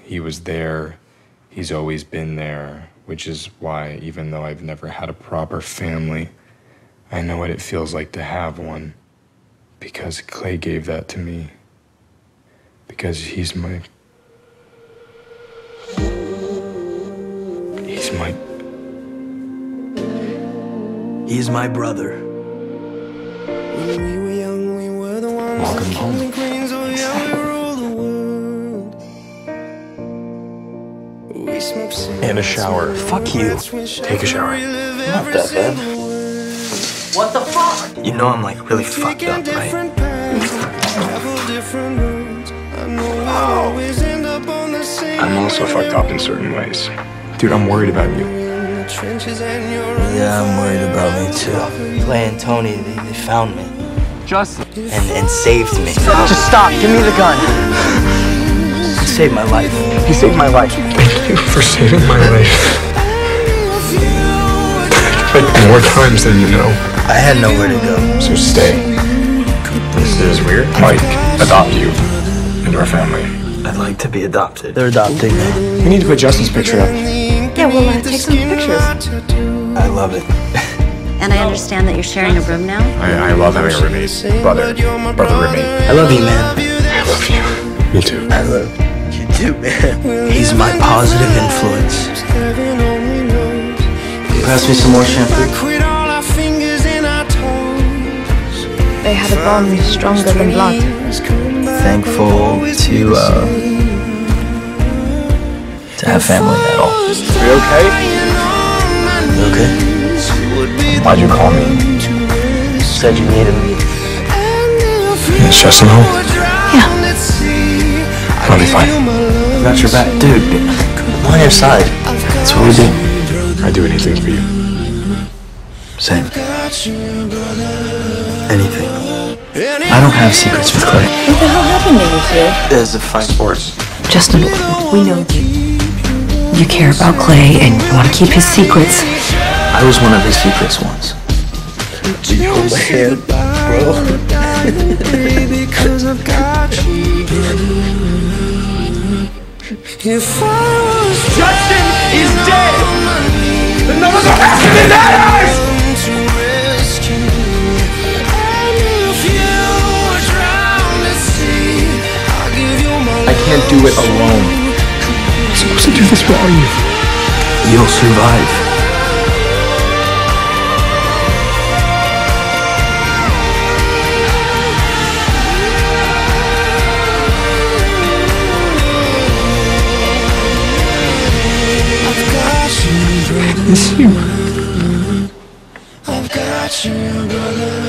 he was there. He's always been there, which is why, even though I've never had a proper family, I know what it feels like to have one. Because Clay gave that to me. Because he's my brother. When we were young, we were the ones. Welcome home. The queens, oh yeah, we rule the world. We smoke And a shower. Fuck you. Take a shower. Not that bad. What the fuck? You know I'm like really fucked up, right? I'm also fucked up in certain ways. Dude, I'm worried about you. Yeah, I'm worried about me too. Clay and Tony, they found me. Justin. And saved me. Just stop, give me the gun. You saved my life. He saved my life. Thank you for saving my life. Like more times than you know. I had nowhere to go. So stay. This is weird. Mike, adopt you into our family. I'd like to be adopted. They're adopting me. We need to put Justin's picture up. Yeah, we'll take some pictures. I love it. And I understand that you're sharing a room now? I love having a roommate. Brother roommate. I love you, man. I love you. Me too. I love you too, man. He's my positive influence. Pass me some more shampoo. They had a bond stronger than blood. Thankful to have family at all. Are you okay? You okay? Why'd you call me? Said you needed me. Is Justin home? Yeah. I'll be fine. I got your back. Dude, I'm on your side. That's what we do. I'd do anything for you. Same. Anything. I don't have secrets with Clay. What the hell happened to you two? There's a fight. Sports. Justin, we know you. You care about Clay and you want to keep his secrets. I was one of his secrets once. You hold my hand, bro. Justin is dead! Another bastard is ours! I can't do it alone. I'm supposed to do this without you. You'll survive. I miss you. I've got you, brother.